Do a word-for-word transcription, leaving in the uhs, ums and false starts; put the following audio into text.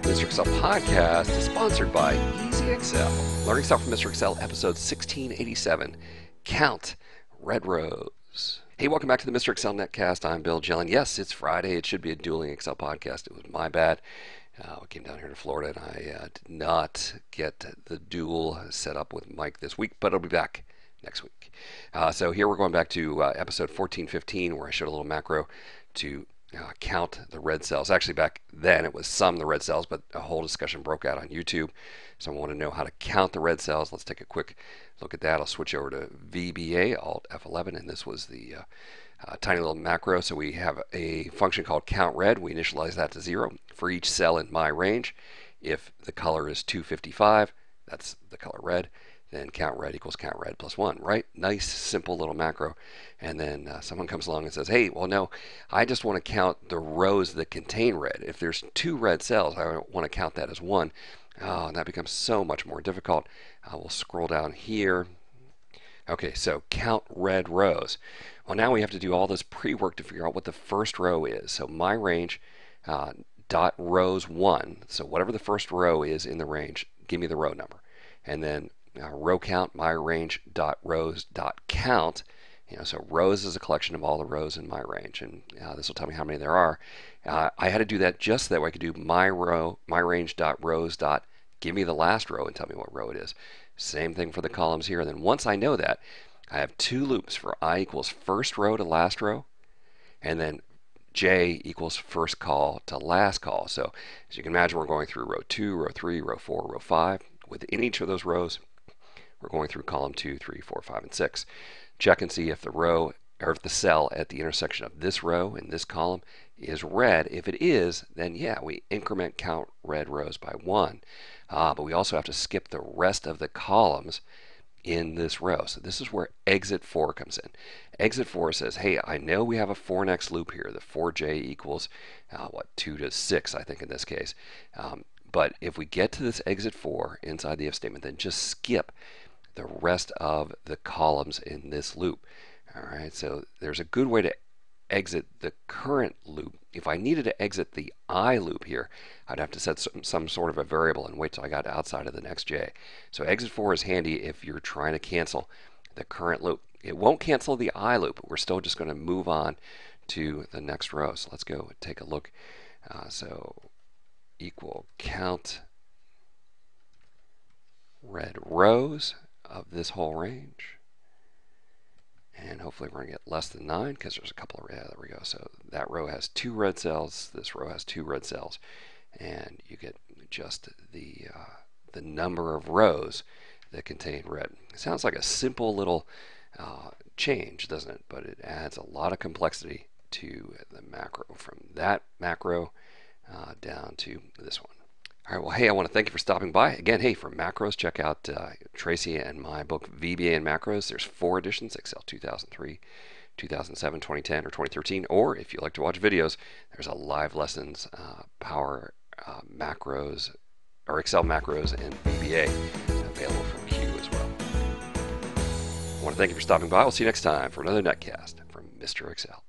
Mister Excel podcast is sponsored by Easy Excel. Learning Excel from Mister Excel, episode sixteen eighty-seven, Count Red Rows. Hey, welcome back to the Mister Excel Netcast. I'm Bill Jelen. Yes, it's Friday. It should be a dueling Excel podcast. It was my bad. Uh, we came down here to Florida, and I uh, did not get the duel set up with Mike this week, but it'll be back next week. Uh, so here we're going back to uh, episode fourteen fifteen, where I showed a little macro to Uh, count the red cells. Actually, back then it was sum the red cells, but a whole discussion broke out on YouTube. So I want to know how to count the red cells. Let's take a quick look at that. I'll switch over to V B A, Alt F eleven, and this was the uh, uh, tiny little macro. So we have a function called CountRed. We initialize that to zero for each cell in MyRange. If the color is two fifty-five, that's the color red. Then CountRed equals CountRed plus one, right? Nice, simple little macro. And then uh, someone comes along and says, hey, well, no, I just want to count the rows that contain red. If there's two red cells, I want to count that as one. Oh, and that becomes so much more difficult. Uh, we'll scroll down here. Okay, so count red rows. Well, now we have to do all this pre-work to figure out what the first row is. So MyRange uh, dot rows one. So whatever the first row is in the range, give me the row number. And then Uh, row count, MyRange.Rows.count. You know, so rows is a collection of all the rows in MyRange, and uh, this will tell me how many there are. Uh, I had to do that just so that way I could do my row, MyRange.Rows. Give me the last row and tell me what row it is. Same thing for the columns here. And then once I know that, I have two loops for I equals first row to last row, and then J equals first call to last call. So as you can imagine, we're going through row two, row three, row four, row five. Within each of those rows, we're going through column two, three, four, five, and six. Check and see if the row or if the cell at the intersection of this row and this column is red. If it is, then yeah, we increment count red rows by one. Uh, but we also have to skip the rest of the columns in this row. So this is where exit four comes in. Exit four says, hey, I know we have a for next loop here. The for j equals uh, what, two to six, I think in this case. Um, but if we get to this exit four inside the if statement, then just skip the rest of the columns in this loop. All right, so there's a good way to exit the current loop. If I needed to exit the I loop here, I'd have to set some, some sort of a variable and wait till I got outside of the next j. So exit four is handy if you're trying to cancel the current loop. It won't cancel the I loop, but we're still just going to move on to the next row. So let's go and take a look. Uh, so equal count red rows of this whole range, and hopefully we're going to get less than nine because there's a couple of, yeah, there we go. So that row has two red cells, this row has two red cells, and you get just the uh, the number of rows that contain red. It sounds like a simple little uh, change, doesn't it? But it adds a lot of complexity to the macro, from that macro uh, down to this one. All right, well, hey, I want to thank you for stopping by. Again, hey, for macros, check out uh, Tracy and my book, V B A and Macros. There's four editions, Excel two thousand three, two thousand seven, twenty ten, or twenty thirteen. Or if you like to watch videos, there's a live lessons, uh, Power uh, Macros, or Excel Macros and V B A available from Q as well. I want to thank you for stopping by. We'll see you next time for another Netcast from Mister Excel.